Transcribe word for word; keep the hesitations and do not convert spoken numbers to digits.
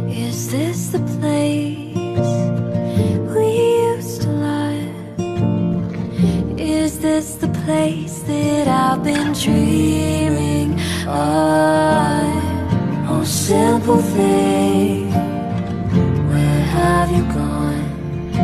Is this the place we used to live? Is this the place that I've been dreaming of? Oh, simple thing, where have you gone?